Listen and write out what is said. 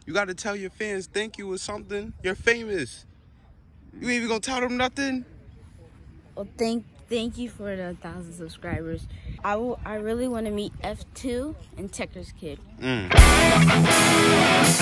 You got to tell your fans thank you or something. You're famous. You ain't even gonna tell them nothing? Well, thank you for the 1,000 subscribers. I really want to meet F2 and Techers Kid.